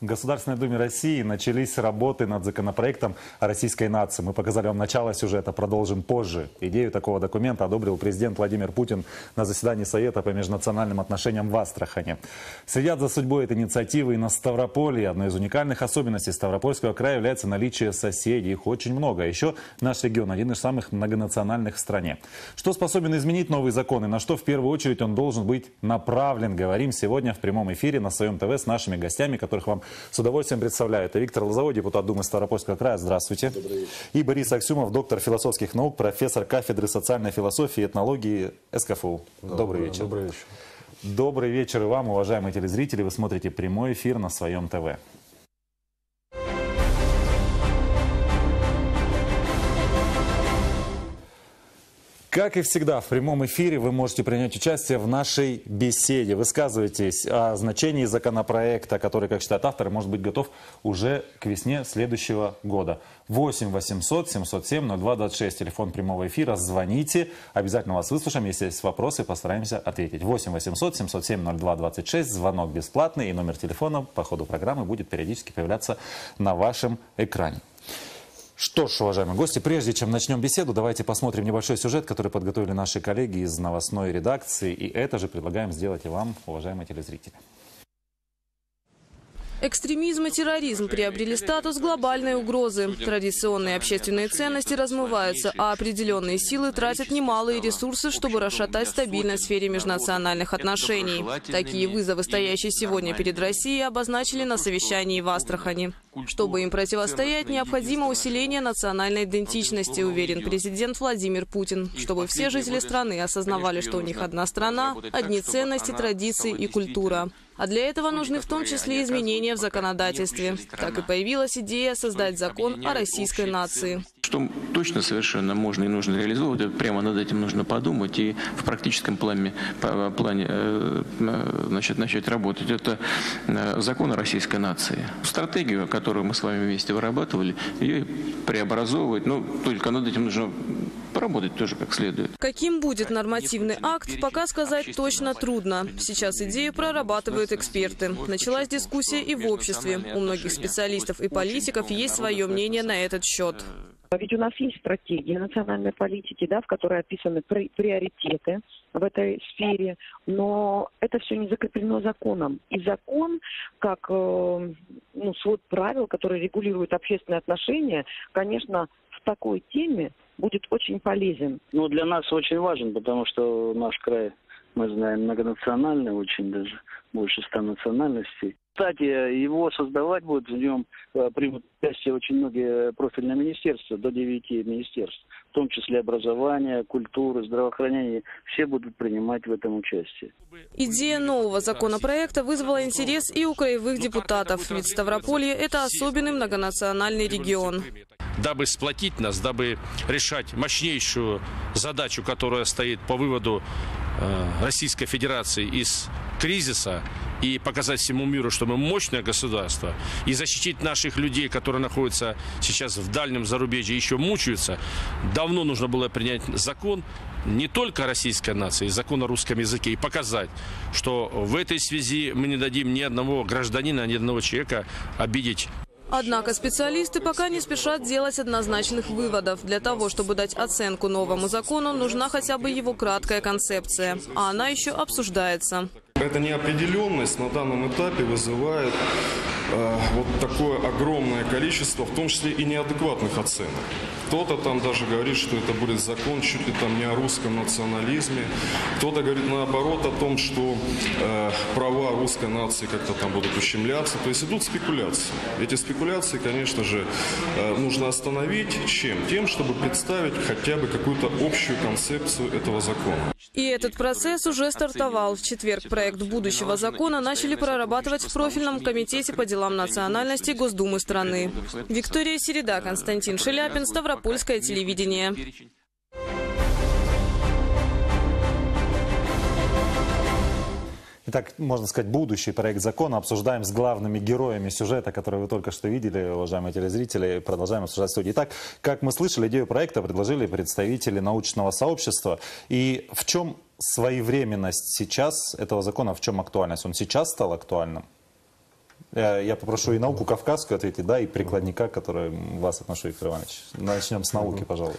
В Государственной Думе России начались работы над законопроектом о российской нации. Мы показали вам начало сюжета, продолжим позже. Идею такого документа одобрил президент Владимир Путин на заседании Совета по межнациональным отношениям в Астрахани. Следят за судьбой этой инициативы и на Ставрополье. Одной из уникальных особенностей Ставропольского края является наличие соседей. Их очень много. А еще наш регион один из самых многонациональных в стране. Что способен изменить новый закон и на что в первую очередь он должен быть направлен? Говорим сегодня в прямом эфире на своем ТВ с нашими гостями, которых вам с удовольствием представляю. Это Виктор Лозовой, депутат Думы Ставропольского края. Здравствуйте. Добрый вечер. И Борис Аксюмов, доктор философских наук, профессор кафедры социальной философии и этнологии СКФУ. Добрый вечер. Добрый вечер. Добрый вечер и вам, уважаемые телезрители. Вы смотрите прямой эфир на своем ТВ. Как и всегда, в прямом эфире вы можете принять участие в нашей беседе. Высказывайтесь о значении законопроекта, который, как считают авторы, может быть готов уже к весне следующего года. 8 800 707 0226, телефон прямого эфира. Звоните, обязательно вас выслушаем. Если есть вопросы, постараемся ответить. 8 800 707 0226, звонок бесплатный, и номер телефона по ходу программы будет периодически появляться на вашем экране. Что ж, уважаемые гости, прежде чем начнем беседу, давайте посмотрим небольшой сюжет, который подготовили наши коллеги из новостной редакции. И это же предлагаем сделать и вам, уважаемые телезрители. Экстремизм и терроризм приобрели статус глобальной угрозы. Традиционные общественные ценности размываются, а определенные силы тратят немалые ресурсы, чтобы расшатать стабильность в сфере межнациональных отношений. Такие вызовы, стоящие сегодня перед Россией, обозначили на совещании в Астрахани. Чтобы им противостоять, необходимо усиление национальной идентичности, уверен президент Владимир Путин, чтобы все жители страны осознавали, что у них одна страна, одни ценности, традиции и культура. А для этого нужны в том числе изменения в законодательстве. Так и появилась идея создать закон о российской нации. Что точно совершенно можно и нужно реализовывать, прямо над этим нужно подумать и в практическом плане начать работать. Это закон о российской нации. Стратегию, которую мы с вами вместе вырабатывали, ее преобразовывать, но только над этим нужно поработать тоже как следует. Каким будет нормативный акт, пока сказать точно трудно. Сейчас идею прорабатывают эксперты. Началась дискуссия и в обществе. У многих специалистов и политиков есть свое мнение на этот счет. Ведь у нас есть стратегия национальной политики, да, в которой описаны приоритеты в этой сфере, но это все не закреплено законом. И закон, как свод правил, который регулирует общественные отношения, конечно, в такой теме будет очень полезен. Ну, для нас очень важен, потому что наш край, мы знаем, многонациональный, очень даже больше 100 национальностей. Кстати, его создавать будут, в нем примут участие очень многие профильные министерства, до 9 министерств, в том числе образование, культуры, здравоохранение, все будут принимать в этом участие. Идея нового законопроекта вызвала интерес и у краевых депутатов, ведь Ставрополье – это особенный многонациональный регион. Дабы сплотить нас, дабы решать мощнейшую задачу, которая стоит по выводу Российской Федерации из кризиса, и показать всему миру, что мы мощное государство, и защитить наших людей, которые находятся сейчас в дальнем зарубежье, еще мучаются, давно нужно было принять закон не только о российской нации, закон о русском языке, и показать, что в этой связи мы не дадим ни одного гражданина, ни одного человека обидеть. Однако специалисты пока не спешат делать однозначных выводов. Для того, чтобы дать оценку новому закону, нужна хотя бы его краткая концепция. А она еще обсуждается. Эта неопределенность на данном этапе вызывает вот такое огромное количество, в том числе и неадекватных оценок. Кто-то там даже говорит, что это будет закон чуть ли там не о русском национализме. Кто-то говорит наоборот о том, что права русской нации как-то там будут ущемляться. То есть идут спекуляции. Эти спекуляции, конечно же, нужно остановить. Чем? Тем, чтобы представить хотя бы какую-то общую концепцию этого закона. И этот процесс уже стартовал. В четверг проект будущего закона начали прорабатывать в профильном комитете по делам национальности Госдумы страны. Виктория Середа, Константин Шеляпин, Ставропольское телевидение. Итак, можно сказать, будущий проект закона обсуждаем с главными героями сюжета, который вы только что видели, уважаемые телезрители. Продолжаем обсуждать в студии. Итак, как мы слышали, идею проекта предложили представители научного сообщества. И в чем своевременность сейчас этого закона, в чем актуальность? Он сейчас стал актуальным? Я попрошу и науку кавказскую ответить, да, и прикладника, который вас отношу, Виктор Иванович. Начнем с науки, пожалуй.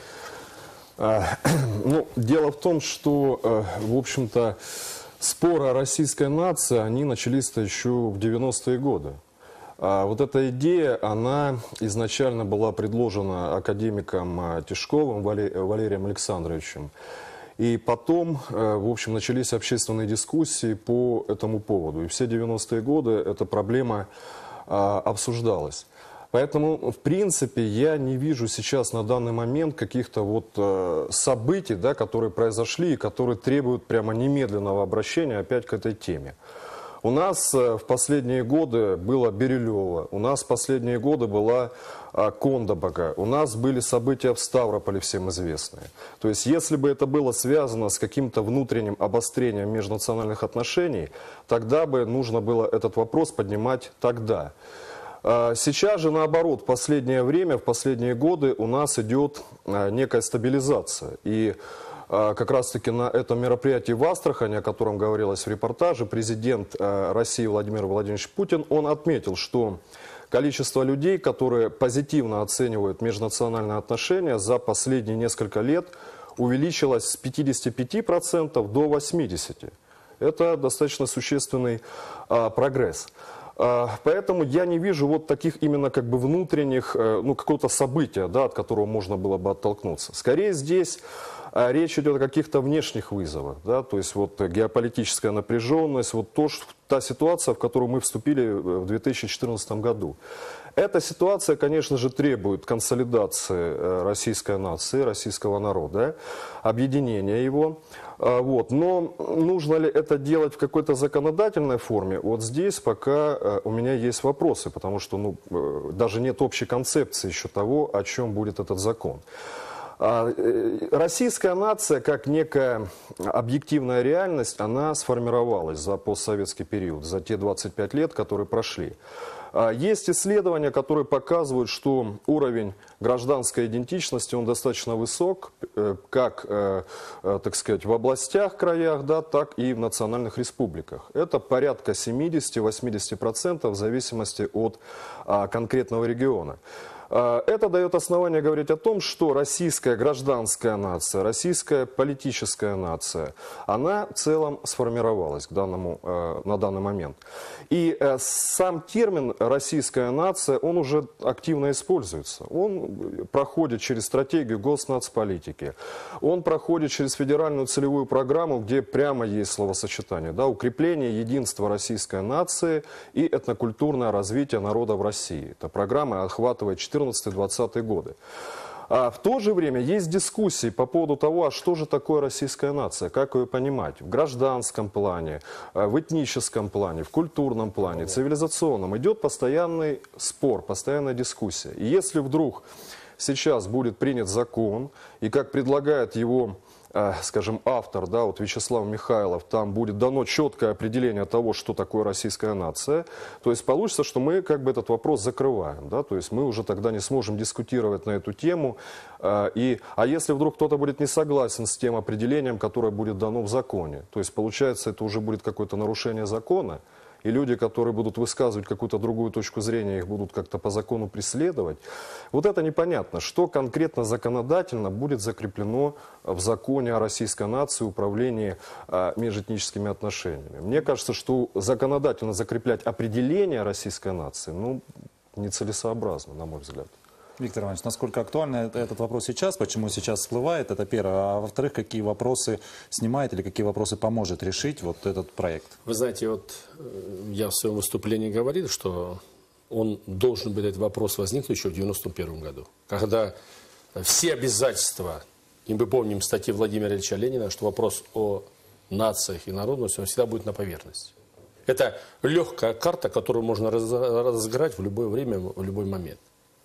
Ну, дело в том, что, в общем-то, споры о российской нации, они начались-то еще в 90-е годы. Вот эта идея, она изначально была предложена академиком Тишковым Валерием Александровичем. И потом, в общем, начались общественные дискуссии по этому поводу. И все 90-е годы эта проблема обсуждалась. Поэтому, в принципе, я не вижу сейчас на данный момент каких-то вот событий, да, которые произошли и которые требуют прямо немедленного обращения опять к этой теме. У нас в последние годы было Бирюлево, у нас в последние годы была Кондабага, у нас были события в Ставрополе всем известные. То есть, если бы это было связано с каким-то внутренним обострением межнациональных отношений, тогда бы нужно было этот вопрос поднимать тогда. Сейчас же, наоборот, в последнее время, в последние годы у нас идет некая стабилизация. И как раз-таки на этом мероприятии в Астрахани, о котором говорилось в репортаже, президент России Владимир Владимирович Путин, он отметил, что количество людей, которые позитивно оценивают межнациональные отношения, за последние несколько лет увеличилось с 55% до 80%. Это достаточно существенный прогресс. Поэтому я не вижу вот таких именно как бы внутренних, ну, какого-то события, да, от которого можно было бы оттолкнуться. Скорее здесь речь идет о каких-то внешних вызовах, да, то есть вот геополитическая напряженность, вот та ситуация, в которую мы вступили в 2014 году. Эта ситуация, конечно же, требует консолидации российской нации, российского народа, объединения его. Вот. Но нужно ли это делать в какой-то законодательной форме? Вот здесь пока у меня есть вопросы, потому что даже нет общей концепции еще того, о чем будет этот закон. Российская нация, как некая объективная реальность, она сформировалась за постсоветский период, за те 25 лет, которые прошли. Есть исследования, которые показывают, что уровень гражданской идентичности, он достаточно высок, как, так сказать, в областях, краях, да, так и в национальных республиках. Это порядка 70-80% в зависимости от конкретного региона. Это дает основание говорить о том, что российская гражданская нация, российская политическая нация, она в целом сформировалась на данный момент. И сам термин «российская нация», он уже активно используется. Он проходит через стратегию госнацполитики, он проходит через федеральную целевую программу, где прямо есть словосочетание, да, укрепление единства российской нации и этнокультурное развитие народа в России. Эта программа охватывает 14-20 годы. В то же время есть дискуссии по поводу того, а что же такое российская нация, как ее понимать в гражданском плане, в этническом плане, в культурном плане, цивилизационном. Идет постоянный спор, постоянная дискуссия. И если вдруг сейчас будет принят закон, и как предлагает его, скажем, автор, да, вот Вячеслав Михайлов, там будет дано четкое определение того, что такое российская нация, то есть получится, что мы как бы этот вопрос закрываем, да, то есть мы уже тогда не сможем дискутировать на эту тему, а если вдруг кто-то будет не согласен с тем определением, которое будет дано в законе, то есть получается, это уже будет какое-то нарушение закона, и люди, которые будут высказывать какую-то другую точку зрения, их будут как-то по закону преследовать. Вот это непонятно, что конкретно законодательно будет закреплено в законе о российской нации, управлении межэтническими отношениями. Мне кажется, что законодательно закреплять определение российской нации, нецелесообразно, на мой взгляд. Виктор Иванович, насколько актуален этот вопрос сейчас, почему сейчас всплывает, это первое. А во-вторых, какие вопросы снимает или какие вопросы поможет решить вот этот проект? Вы знаете, вот я в своем выступлении говорил, что он должен был, этот вопрос возникнуть еще в 1991 году, когда все обязательства, и мы помним статьи Владимира Ильича Ленина, что вопрос о нациях и народности, он всегда будет на поверхности. Это легкая карта, которую можно разыграть в любое время, в любой момент.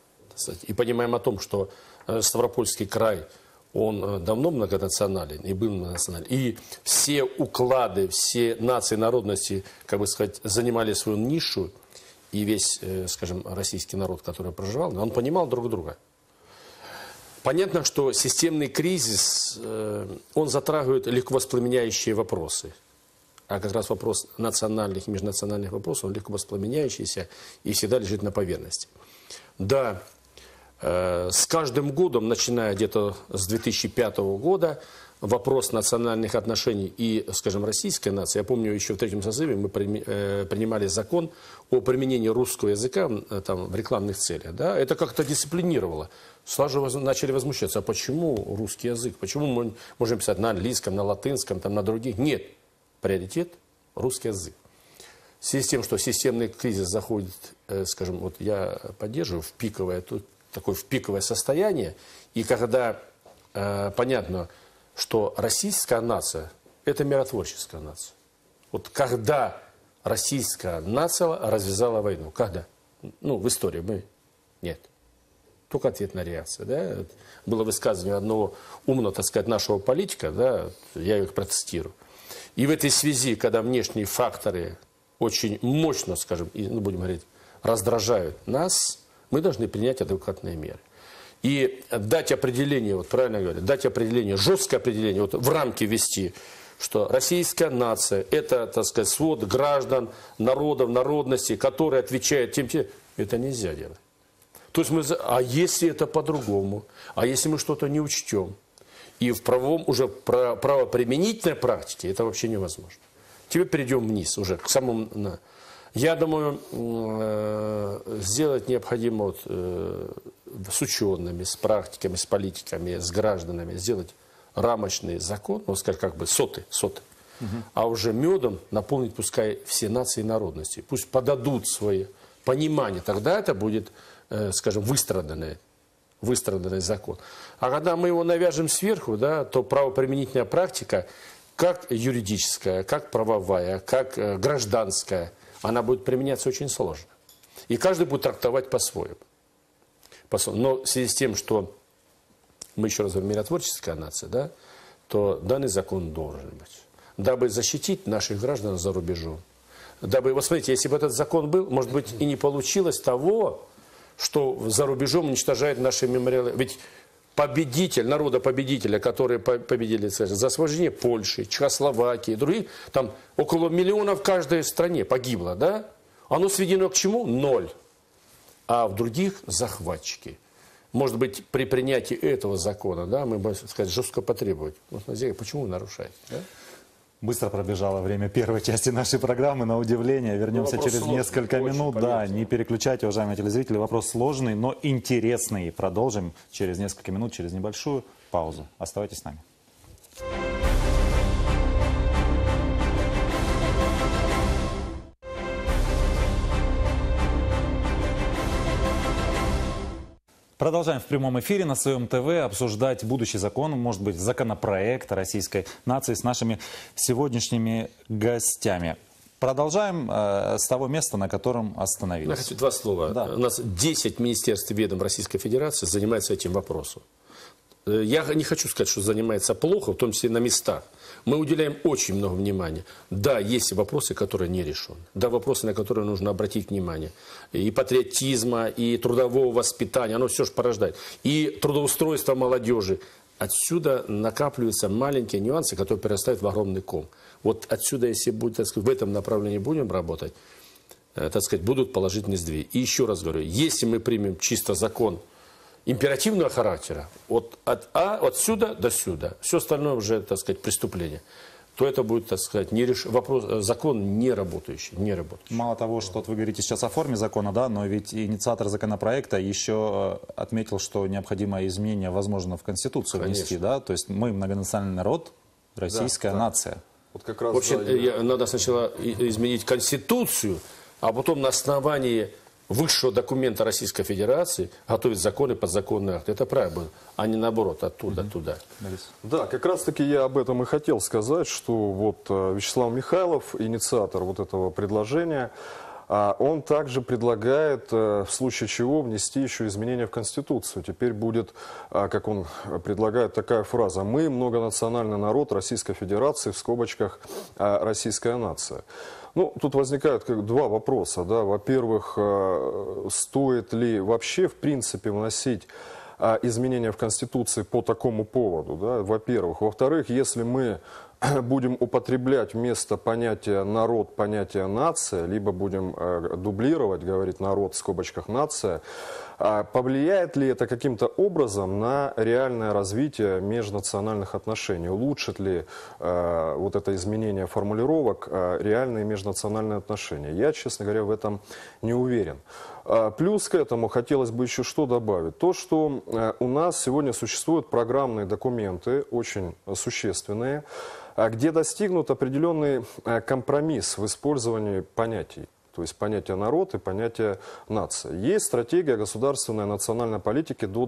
И понимаем о том, что Ставропольский край, он давно многонационален и был многонационален. И все уклады, все нации, народности, как бы сказать, занимали свою нишу. И весь, скажем, российский народ, который проживал, он понимал друг друга. Понятно, что системный кризис, он затрагивает легко воспламеняющие вопросы. а как раз вопрос национальных и межнациональных вопросов, он легко воспламеняющийся и всегда лежит на поверхности. Да, с каждым годом, начиная где-то с 2005 года, вопрос национальных отношений и, скажем, российской нации, я помню, еще в третьем созыве мы принимали закон о применении русского языка там, в рекламных целях. Да? Это как-то дисциплинировало. Сразу начали возмущаться, а почему русский язык? Почему мы можем писать на английском, на латынском, там, на других? Нет, приоритет – русский язык. В связи с тем, что системный кризис заходит, скажем, вот я поддерживаю, в пиковое состояние, и когда понятно, что российская нация – это миротворческая нация. Вот когда российская нация развязала войну? Когда? Ну, в истории мы… Нет. Только ответная реакция. Да? Было высказывание одного умного, так сказать, нашего политика, да? Я их процитирую. И в этой связи, когда внешние факторы очень мощно, скажем, ну, будем говорить, раздражают нас, мы должны принять адекватные меры. И дать определение, вот правильно говорю, дать определение, жесткое определение, вот в рамки ввести, что российская нация – это, так сказать, свод граждан, народов, народностей, которые отвечают тем, это нельзя делать. То есть а если это по-другому, а если мы что-то не учтем, и в правовом, уже правоприменительной практике это вообще невозможно. Теперь перейдем вниз уже, к самому… Я думаю, сделать необходимо вот, с учеными, с практиками, с политиками, с гражданами, сделать рамочный закон, ну, сказать, как бы соты, а уже медом наполнить пускай все нации и народности. Пусть подадут свои понимания, тогда это будет, скажем, выстраданный закон. А когда мы его навяжем сверху, да, то правоприменительная практика, как юридическая, как правовая, как гражданская, она будет применяться очень сложно. И каждый будет трактовать по-своему. Но в связи с тем, что мы, еще раз говорим, миротворческая нация, да, то данный закон должен быть. Дабы защитить наших граждан за рубежом. Дабы, вот смотрите, если бы этот закон был, может быть, и не получилось того, что за рубежом уничтожает наши мемориалы. Ведь победитель, народа-победителя, которые победили за освобождение Польши, Чехословакии, других, там около миллиона в каждой стране погибло, да? Оно сведено к чему? 0. А в других захватчики. Может быть, при принятии этого закона, да, мы, можно сказать, жестко потребовать. Вот, почему вы нарушаете, да? Быстро пробежало время первой части нашей программы, на удивление. Вернемся через несколько минут. Да, не переключайте, уважаемые телезрители. Вопрос сложный, но интересный. Продолжим через несколько минут, через небольшую паузу. Оставайтесь с нами. Продолжаем в прямом эфире на своем ТВ обсуждать будущий закон, может быть, законопроект российской нации с нашими сегодняшними гостями. Продолжаем с того места, на котором остановились. Я хочу 2 слова. Да. У нас 10 министерств и ведомств Российской Федерации занимаются этим вопросом. Я не хочу сказать, что занимается плохо, в том числе на местах. Мы уделяем очень много внимания. Да, есть вопросы, которые не решены. Да, вопросы, на которые нужно обратить внимание. И патриотизма, и трудового воспитания, оно все же порождает. И трудоустройство молодежи. Отсюда накапливаются маленькие нюансы, которые перерастают в огромный ком. Вот отсюда, если будет, так сказать, в этом направлении будем работать, так сказать, будут положительные сдвиги. И еще раз говорю, если мы примем чисто закон императивного характера, от отсюда до сюда, все остальное уже, так сказать, преступление, то это будет, так сказать, закон не работающий. Мало того, что вы говорите сейчас о форме закона, да, но ведь инициатор законопроекта еще отметил, что необходимое изменение возможно в Конституцию внести, да, то есть мы многонациональный народ, российская нация. Вот как раз, в общем, надо сначала изменить Конституцию, а потом на основании высшего документа Российской Федерации готовить законы, подзаконные акты. Это правильно, а не наоборот, оттуда, туда. Да, как раз таки я об этом и хотел сказать, что вот Вячеслав Михайлов, инициатор вот этого предложения, он также предлагает в случае чего внести еще изменения в Конституцию. Теперь будет, как он предлагает, такая фраза: «Мы многонациональный народ Российской Федерации, в скобочках российская нация». Ну, тут возникают 2 вопроса. Да. Во-первых, стоит ли вообще, в принципе, вносить изменения в Конституции по такому поводу? Да? Во-первых. Во-вторых, если мы будем употреблять вместо понятия «народ» понятие «нация», либо будем дублировать, говорить «народ» в скобочках «нация», повлияет ли это каким-то образом на реальное развитие межнациональных отношений? Улучшит ли вот это изменение формулировок реальные межнациональные отношения? Я, честно говоря, в этом не уверен. Плюс к этому хотелось бы еще что добавить. То, что у нас сегодня существуют программные документы, очень существенные, где достигнут определенный компромисс в использовании понятий. То есть понятие «народ» и понятие «нация». Есть стратегия государственной национальной политики до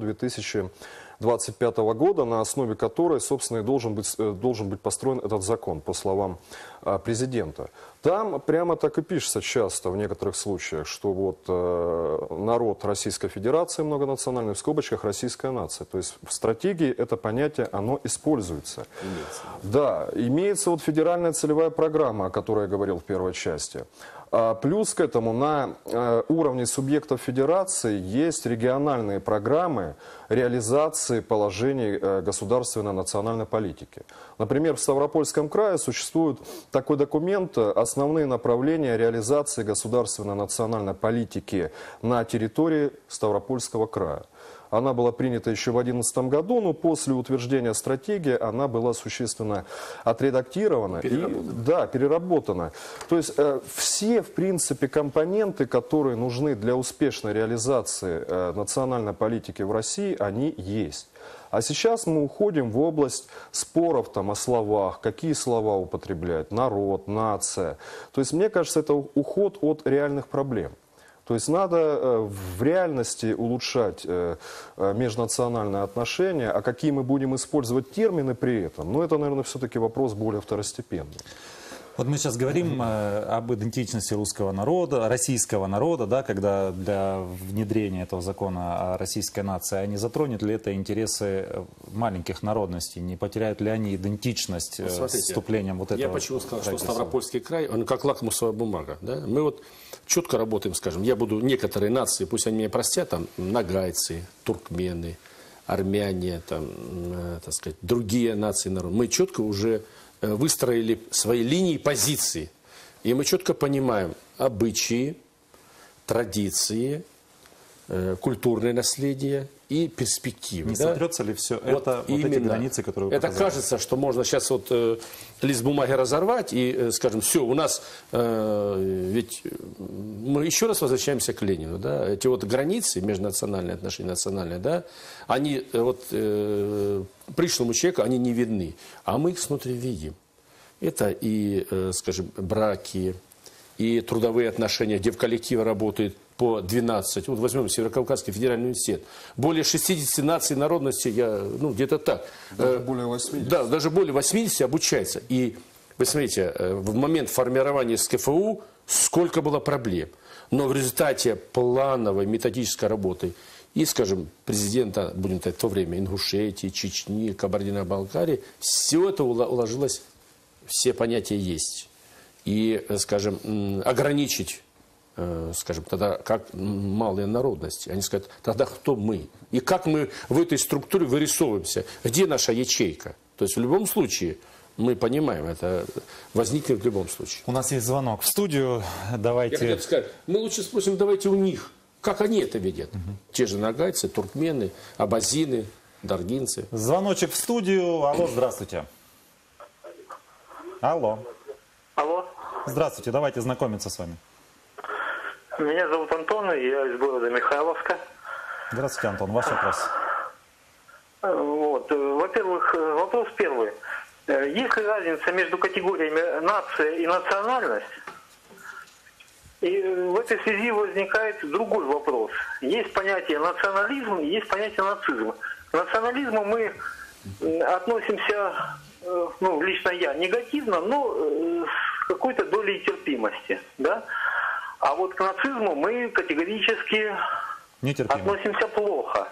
2025 года, на основе которой, собственно, и должен быть построен этот закон, по словам президента. Там прямо так и пишется часто в некоторых случаях, что вот народ Российской Федерации многонациональный, в скобочках российская нация. То есть в стратегии это понятие, оно используется. Да, имеется вот федеральная целевая программа, о которой я говорил в первой части. Плюс к этому на уровне субъектов федерации есть региональные программы реализации положений государственной национальной политики. Например, в Ставропольском крае существует такой документ «Основные направления реализации государственной национальной политики на территории Ставропольского края». Она была принята еще в 2011 году, но после утверждения стратегии она была существенно отредактирована. Переработана. То есть все, в принципе, компоненты, которые нужны для успешной реализации национальной политики в России, они есть. А сейчас мы уходим в область споров там, о словах, какие слова употреблять, народ, нация. То есть мне кажется, это уход от реальных проблем. То есть надо в реальности улучшать межнациональные отношения, а какие мы будем использовать термины при этом, ну это, наверное, все-таки вопрос более второстепенный. Вот мы сейчас говорим об идентичности русского народа, российского народа, да, когда для внедрения этого закона о российской нации, а не затронет ли это интересы маленьких народностей, не потеряют ли они идентичность с вступлением вот этого? Я почему сказал, что Ставропольский край, он как лакмусовая бумага. Да? Мы вот четко работаем, скажем, я буду некоторые нации, пусть они меня простят, там, нагайцы, туркмены, армяне, там, так сказать, другие нации народа. Мы четко уже выстроили свои линии позиции. И мы четко понимаем обычаи, традиции, культурное наследие и перспективы. Не сотрется ли все это, вот эти границы, которые вы показали? Кажется, что можно сейчас вот лист бумаги разорвать и, скажем, все, у нас, ведь мы еще раз возвращаемся к Ленину, да, эти вот границы, межнациональные отношения, национальные, да, они вот пришлому человеку, они не видны, а мы их снутри видим. Это и, скажем, браки, и трудовые отношения, где в коллективе работает по 12, вот возьмем Северокавказский федеральный университет, более 60 наций, народностей, где-то так. Даже более 80. Да, даже более 80 обучается. И вы смотрите, в момент формирования СКФУ сколько было проблем. Но в результате плановой методической работы и, скажем, президента, будем сказать, в то время Ингушетии, Чечни, Кабардино-Балкарии, все это уложилось, все понятия есть. И, скажем, ограничить, скажем, тогда как малые народности. Они скажут, тогда кто мы? И как мы в этой структуре вырисовываемся? Где наша ячейка? То есть в любом случае, мы понимаем, это возникнет в любом случае. У нас есть звонок в студию. Давайте... Я хотел сказать, мы лучше спросим, давайте у них, как они это видят. Те же нагайцы, туркмены, абазины, даргинцы. Звоночек в студию. Алло, здравствуйте. Алло. Алло. Здравствуйте, давайте знакомиться с вами. Меня зовут Антон, я из города Михайловска. Здравствуйте, Антон, ваш вопрос. Вот. Во-первых, вопрос первый. Есть ли разница между категориями нация и национальность? И в этой связи возникает другой вопрос. Есть понятие национализм и есть понятие нацизм. К национализму мы относимся, лично я, негативно, но с какой-то долей терпимости, да? А вот к нацизму мы категорически относимся плохо.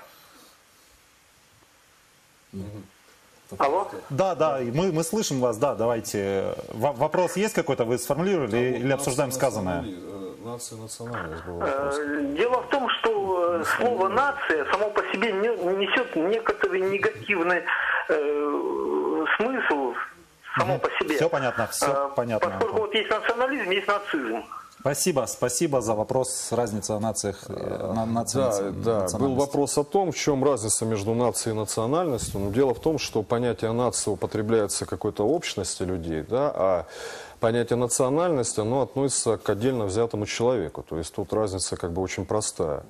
Алло? Да, мы слышим вас, да, давайте. Вопрос есть какой-то, вы сформулировали или обсуждаем сказанное? Национальность был вопрос. Дело в том, что слово «нация» само по себе несет некоторый негативный смысл само по себе. Все понятно, все понятно. Поскольку вот есть национализм, есть нацизм. Спасибо за вопрос. Разница в нациях. Да, был вопрос о том, в чем разница между нацией и национальностью. Но дело в том, что понятие нации употребляется какой-то общности людей, да, а понятие национальности, оно относится к отдельно взятому человеку. То есть тут разница как бы очень простая.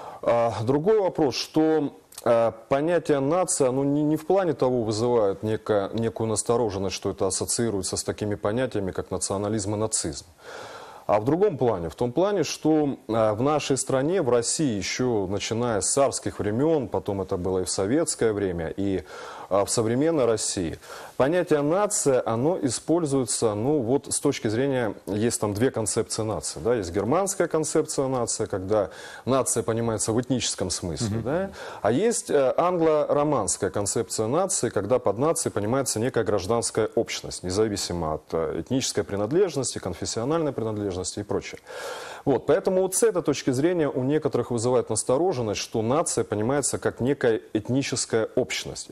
Другой вопрос, что понятие нации, оно не в плане того вызывает некую настороженность, что это ассоциируется с такими понятиями, как национализм и нацизм. А в другом плане, в том плане, что в нашей стране, в России, еще начиная с царских времен, потом это было и в советское время, и в современной России, понятие нация, оно используется, ну вот с точки зрения, есть там две концепции нации, да, есть германская концепция нации, когда нация понимается в этническом смысле, да, а есть англо-романская концепция нации, когда под нацией понимается некая гражданская общность, независимо от этнической принадлежности, конфессиональной принадлежности и прочее. Вот, поэтому вот с этой точки зрения у некоторых вызывает настороженность, что нация понимается как некая этническая общность.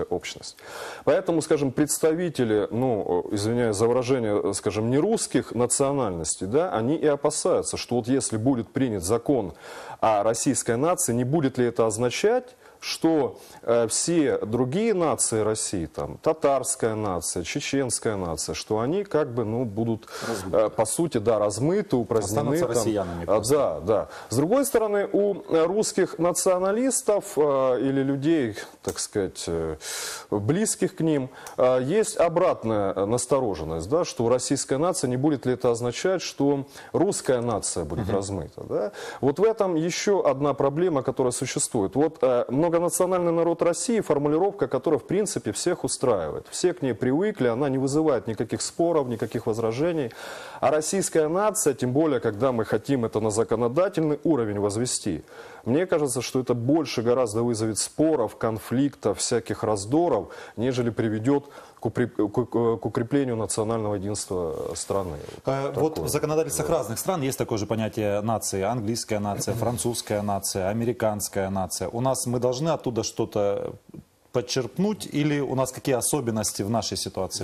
Поэтому, скажем, представители, ну, извиняюсь за выражение, скажем, нерусских национальностей, да, они и опасаются, что вот если будет принят закон о российской нации, не будет ли это означать, что все другие нации России, там, татарская нация, чеченская нация, что они как бы, ну, будут, по сути, да, размыты, упразднены. Останутся россиянами. Да. С другой стороны, у русских националистов или людей, так сказать, близких к ним, есть обратная настороженность, да, что российская нация, не будет ли это означать, что русская нация будет размыта. Да? Вот в этом еще одна проблема, которая существует. Вот многонациональный народ России, формулировка, которая в принципе всех устраивает. Все к ней привыкли, она не вызывает никаких споров, никаких возражений. А российская нация, тем более, когда мы хотим это на законодательный уровень возвести, мне кажется, что это больше гораздо вызовет споров, конфликтов, всяких раздоров, нежели приведет к укреплению национального единства страны. Вот в законодательствах разных стран есть такое же понятие нации. Английская нация, французская нация, американская нация. У нас мы должны оттуда что-то подчеркнуть или у нас какие особенности в нашей ситуации?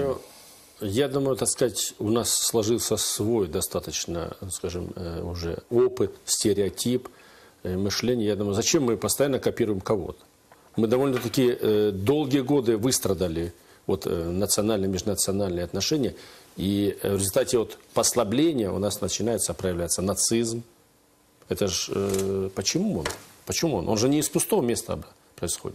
Я думаю, так сказать, у нас сложился свой достаточно, скажем, уже опыт, стереотип, мышление. Я думаю, зачем мы постоянно копируем кого-то? Мы довольно-таки долгие годы выстрадали вот национальные, межнациональные отношения, и в результате вот послабления у нас начинается проявляться нацизм. Это же почему он? Почему он? Он же не из пустого места происходит.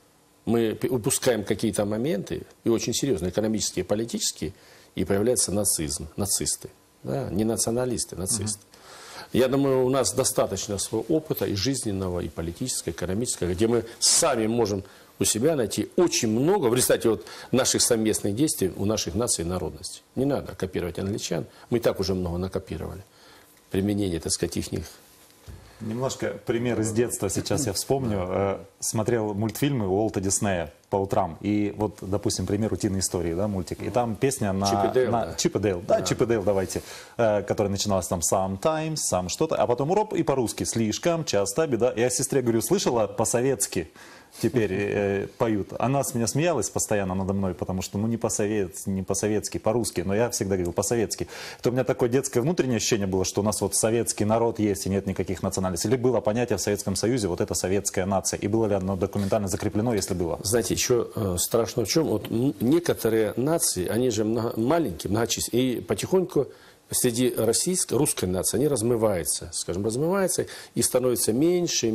Мы упускаем какие-то моменты, и очень серьезные, экономические, политические, и появляется нацизм, нацисты. Да? Не националисты, нацисты. Я думаю, у нас достаточно своего опыта и жизненного, и политического, и экономического, где мы сами можем у себя найти очень много, в результате вот наших совместных действий, у наших наций и народностей. Не надо копировать англичан, мы и так уже много накопировали. Применение, так сказать, их. Немножко пример из детства сейчас я вспомню. Смотрел мультфильмы Уолта Диснея по утрам. И вот, допустим, пример «Утиные истории», да, мультик. И там песня на Чип и Дейл. Да, Чип и Дейл, давайте. Которая начиналась там «Sometimes», «Сам что-то». А потом «Роп» и по-русски «Слишком часто беда». Я сестре говорю, слышала по-советски теперь поют. Она с меня смеялась постоянно надо мной, потому что, ну, не по-советски, по-русски, но я всегда говорил по-советски. Это у меня такое детское внутреннее ощущение было, что у нас вот советский народ есть и нет никаких национальностей. Или было понятие в Советском Союзе, вот это советская нация. И было ли оно документально закреплено, если было? Знаете, еще страшно в чем? Вот некоторые нации, они же маленькие, многочисленные, и потихоньку среди русской нации они размываются, скажем, и становятся меньше.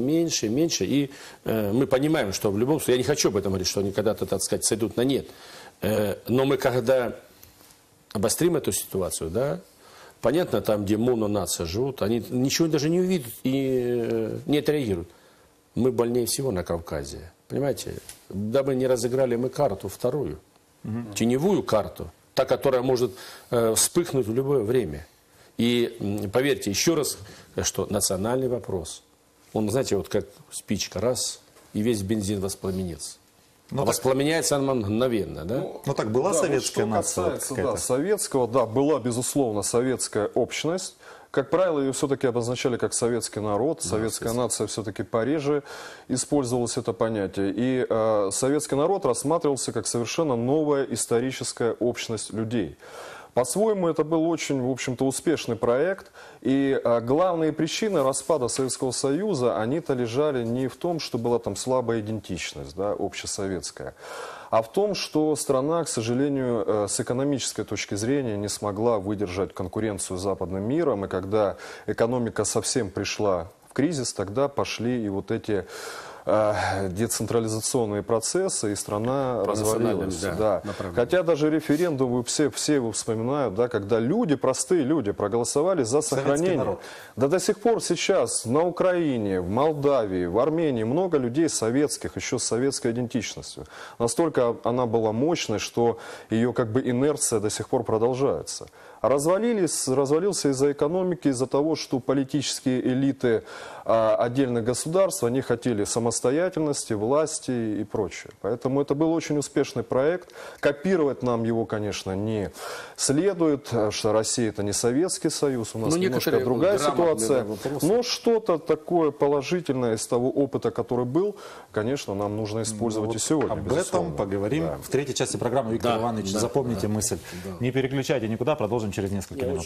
И мы понимаем, что в любом случае, я не хочу об этом говорить, что они когда-то, так сказать, сойдут на нет. Но мы когда обострим эту ситуацию, да, понятно, там, где мононация живут, они ничего даже не увидят и не отреагируют. Мы больнее всего на Кавказе. Понимаете? Дабы не разыграли мы карту вторую, теневую карту, та, которая может вспыхнуть в любое время. И поверьте, еще раз, что национальный вопрос, он, знаете, вот как спичка, раз, и весь бензин воспламенится. Но воспламеняется она мгновенно, да? Ну так была советская нация? Советского, да, была, безусловно, советская общность. как правило, ее все-таки обозначали как советский народ. Советская нация все-таки пореже использовалось это понятие. И советский народ рассматривался как совершенно новая историческая общность людей. По-своему, это был очень, в общем-то, успешный проект. И главные причины распада Советского Союза, они-то лежали не в том, что была там слабая идентичность, да, общесоветская, а в том, что страна, к сожалению, с экономической точки зрения не смогла выдержать конкуренцию с западным миром. И когда экономика совсем пришла в кризис, тогда пошли и вот эти децентрализационные процессы, и страна развалилась. Да. Хотя даже референдум, все его вспоминают, да, когда люди, простые люди, проголосовали за сохранение. Да до сих пор сейчас на Украине, в Молдавии, в Армении много людей советских, еще с советской идентичностью. Настолько она была мощной, что ее как бы инерция до сих пор продолжается. А развалился из-за экономики, из-за того, что политические элиты отдельных государств, они хотели самостоятельности, власти и прочее. Поэтому это был очень успешный проект. Копировать нам его, конечно, не следует, что Россия это не Советский Союз, у нас немножко другая ситуация. Но что-то такое положительное из того опыта, который был, конечно, нам нужно использовать и сегодня. Об этом поговорим в третьей части программы. Виктор Иванович, запомните мысль. Не переключайте никуда, продолжим через несколько минут.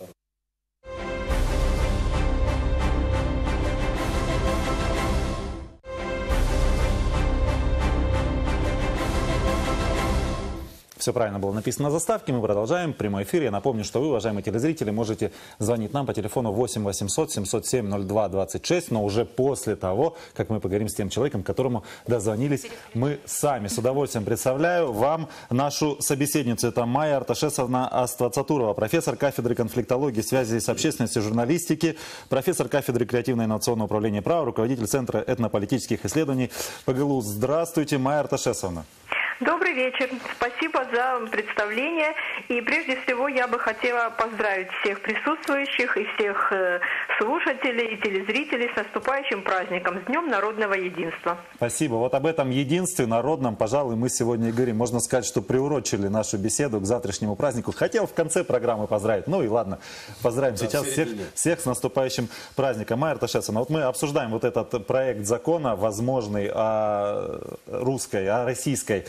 Все правильно было написано на заставке. Мы продолжаем прямой эфир. Я напомню, что вы, уважаемые телезрители, можете звонить нам по телефону 8 800 707 02 26, но уже после того, как мы поговорим с тем человеком, к которому дозвонились мы сами. С удовольствием представляю вам нашу собеседницу. Это Майя Арташесовна Аствацатурова, профессор кафедры конфликтологии, связи с общественностью, журналистики, профессор кафедры креативно-инновационного управления права, руководитель Центра этнополитических исследований ПГЛУ. Здравствуйте, Майя Арташесовна. Добрый вечер. Спасибо за представление. И прежде всего я бы хотела поздравить всех присутствующих и всех слушателей и телезрителей с наступающим праздником, с Днем народного единства. Спасибо. Вот об этом единстве народном, пожалуй, мы сегодня и говорим. Можно сказать, что приурочили нашу беседу к завтрашнему празднику. Хотел в конце программы поздравить. Ну и ладно, поздравим сейчас всех с наступающим праздником. Майя Арташесовна, вот мы обсуждаем вот этот проект закона, возможный о русской, о российской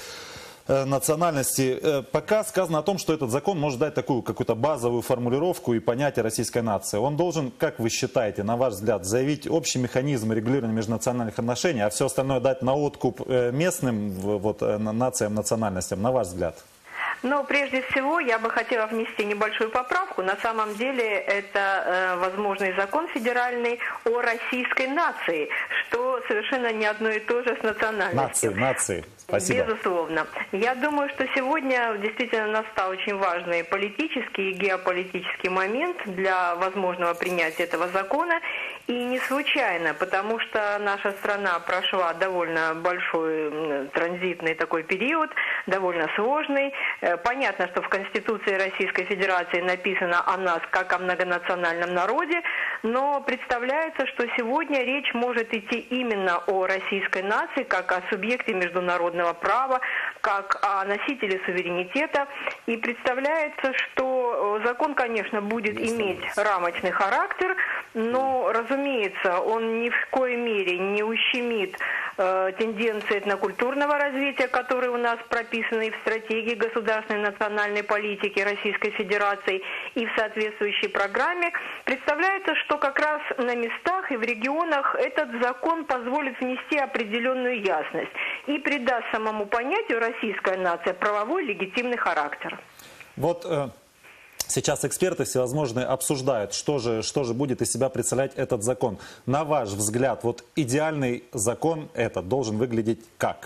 национальности. Пока сказано о том, что этот закон может дать такую какую-то базовую формулировку и понятие российской нации. Он должен, как вы считаете, на ваш взгляд, заявить общий механизм регулирования межнациональных отношений, а все остальное дать на откуп местным вот, нациям, национальностям, на ваш взгляд? Но прежде всего я бы хотела внести небольшую поправку. На самом деле это возможный закон федеральный о российской нации, что совершенно не одно и то же с национальностью. Нации. Спасибо. Безусловно. Я думаю, что сегодня действительно настал очень важный политический и геополитический момент для возможного принятия этого закона. И не случайно, потому что наша страна прошла довольно большой транзитный такой период, довольно сложный. Понятно, что в Конституции Российской Федерации написано о нас как о многонациональном народе, но представляется, что сегодня речь может идти именно о российской нации, как о субъекте международного права, как о носителе суверенитета. И представляется, что закон, конечно, будет иметь рамочный характер, но, разумеется, он ни в коей мере не ущемит тенденции этнокультурного развития, которые у нас прописаны и в стратегии государственной национальной политики Российской Федерации, и в соответствующей программе. Представляется, что как раз на местах и в регионах этот закон позволит внести определенную ясность и придаст самому понятию «российская нация» правовой легитимный характер. Вот сейчас эксперты всевозможные обсуждают, что же будет из себя представлять этот закон. На ваш взгляд, вот идеальный закон этот должен выглядеть как?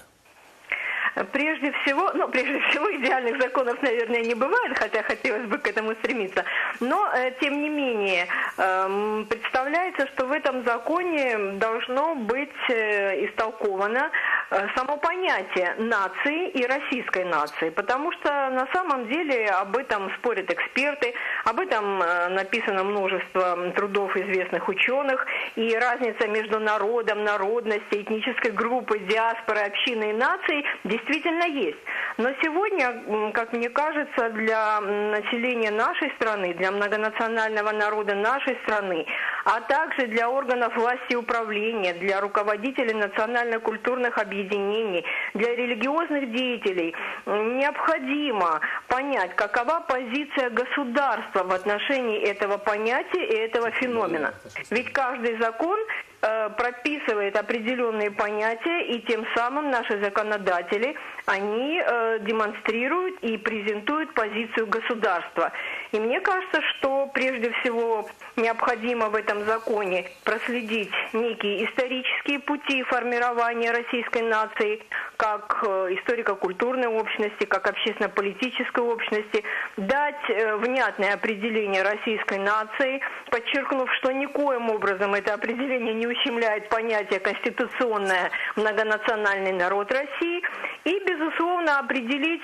Прежде всего идеальных законов, наверное, не бывает, хотя хотелось бы к этому стремиться. Но, тем не менее, представляется, что в этом законе должно быть истолковано само понятие нации и российской нации, потому что на самом деле об этом спорят эксперты, об этом написано множество трудов известных ученых, и разница между народом, народностью, этнической группой, диаспорой, общиной и нацией действительно есть. Но сегодня, как мне кажется, для населения нашей страны, для многонационального народа нашей страны, а также для органов власти и управления, для руководителей национально-культурных объединений, для религиозных деятелей необходимо понять, какова позиция государства в отношении этого понятия и этого феномена. Ведь каждый закон прописывает определенные понятия, и тем самым наши законодатели, они демонстрируют и презентуют позицию государства. И мне кажется, что прежде всего необходимо в этом законе проследить некие исторические пути формирования российской нации, как историко-культурной общности, как общественно-политической общности, дать внятное определение российской нации, подчеркнув, что никоим образом это определение не ущемляет понятие «конституционное многонациональный народ России», и, безусловно, определить,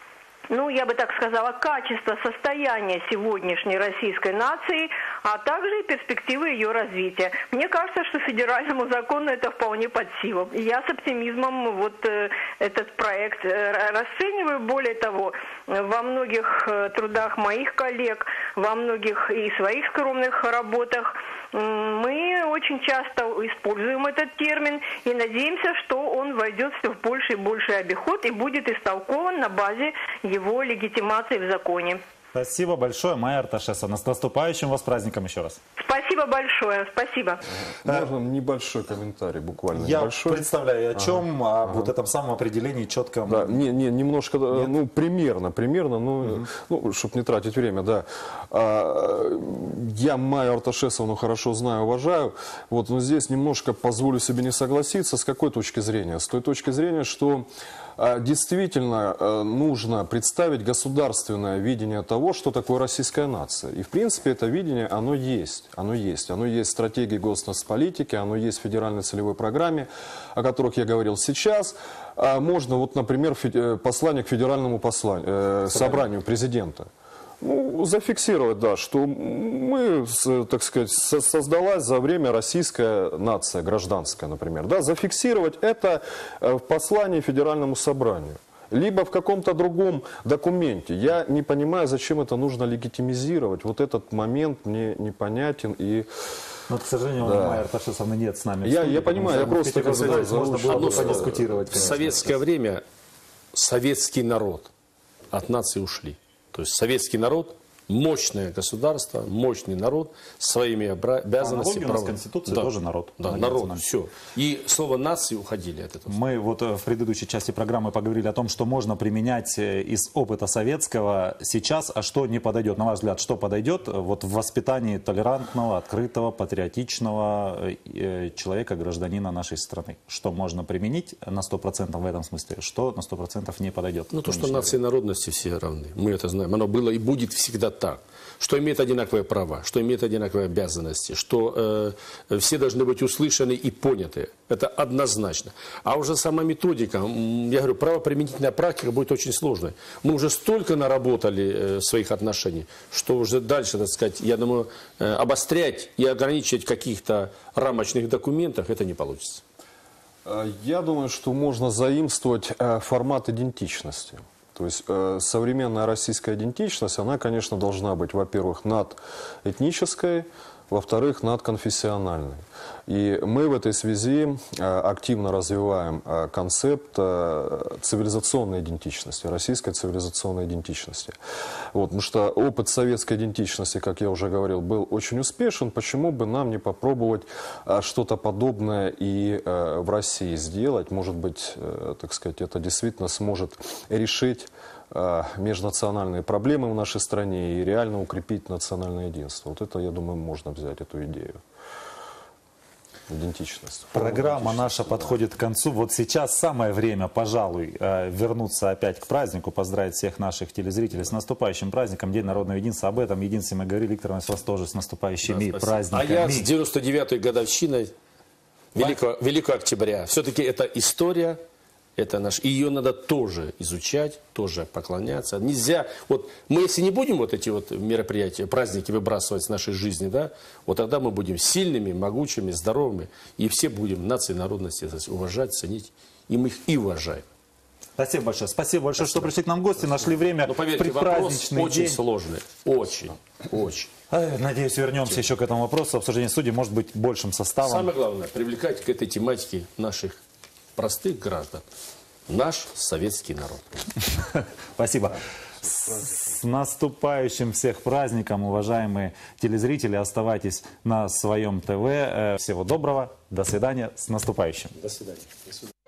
я бы так сказала, качество состояния сегодняшней российской нации, а также и перспективы ее развития. Мне кажется, что федеральному закону это вполне под силу. И я с оптимизмом этот проект расцениваю. Более того, во многих трудах моих коллег, во многих и своих скромных работах мы очень часто используем этот термин и надеемся, что он войдет все в больший и больший обиход и будет истолкован на базе его легитимации в законе. Спасибо большое, Майя Арташесовна. С наступающим вас праздником еще раз. Спасибо большое, спасибо. Можно небольшой комментарий, буквально Я небольшой? представляю, о чем, вот этом самом определении четком. Да, немножко, примерно, чтобы не тратить время, да. Я Майю Арташесовну хорошо знаю, уважаю, но здесь немножко позволю себе не согласиться. С какой точки зрения? С той точки зрения, что действительно нужно представить государственное видение того, что такое российская нация. И в принципе это видение, оно есть. Оно есть в стратегии госpolitики, оно есть в федеральной целевой программе, о которых я говорил сейчас. Можно, например, послание к федеральному собранию президента. Зафиксировать, да, что мы, так сказать, создалась за время российская нация, гражданская, например. Да, зафиксировать это в послании Федеральному собранию. Либо в каком-то другом документе. Я не понимаю, зачем это нужно легитимизировать. Вот этот момент мне непонятен. Но, к сожалению, Майя Арташесовна нет с нами. Я понимаю, я просто можно было бы подискутировать. В советское время советский народ от нации ушли. То есть советский народ, мощное государство, мощный народ, своими обязанностями. У нас в Конституции тоже народ. Да, народ, все. И слово «нации» уходили от этого. Мы в предыдущей части программы поговорили о том, что можно применять из опыта советского сейчас, а что не подойдет. На ваш взгляд, что подойдет в воспитании толерантного, открытого, патриотичного человека, гражданина нашей страны? Что можно применить на 100% в этом смысле, что на 100% не подойдет? То, что нации и народности все равны. Мы это знаем. Оно было и будет всегда так, что имеет одинаковые права, что имеет одинаковые обязанности, что все должны быть услышаны и поняты. Это однозначно. А уже сама методика, я говорю, правоприменительная практика будет очень сложной. Мы уже столько наработали своих отношений, что уже дальше, так сказать, я думаю, обострять и ограничивать в каких-то рамочных документах это не получится. Я думаю, что можно заимствовать формат идентичности. То есть современная российская идентичность, она, конечно, должна быть, во-первых, надэтнической, во-вторых, надконфессиональной. И мы в этой связи активно развиваем концепт цивилизационной идентичности, российской цивилизационной идентичности. Потому что опыт советской идентичности, как я уже говорил, был очень успешен. Почему бы нам не попробовать что-то подобное и в России сделать? Может быть, так сказать, это действительно сможет решить межнациональные проблемы в нашей стране и реально укрепить национальное единство. Вот это, я думаю, можно взять эту идею. Идентичность. Программа наша подходит к концу. Вот сейчас самое время, пожалуй, вернуться опять к празднику, поздравить всех наших телезрителей с наступающим праздником, День народного единства. Об этом единстве мы говорили. Виктор Иванович, вас тоже с наступающими праздниками. А я с 99-й годовщиной Великого Октября. Все-таки это история Это наш. И ее надо тоже изучать, тоже поклоняться. Нельзя. Вот мы, если не будем вот эти вот мероприятия, праздники выбрасывать с нашей жизни, да, вот тогда мы будем сильными, могучими, здоровыми. И все будем нации, народности уважать, ценить. И мы их и уважаем. Спасибо большое. Спасибо большое, что пришли к нам в гости, нашли время. Но поверьте, вопрос очень сложный. Очень. Надеюсь, вернемся еще к этому вопросу. Обсуждение судей может быть большим составом. Самое главное, привлекать к этой тематике наших простых граждан. Наш советский народ. Спасибо. С наступающим всех праздником, уважаемые телезрители. Оставайтесь на своем ТВ. Всего доброго. До свидания. С наступающим. До свидания.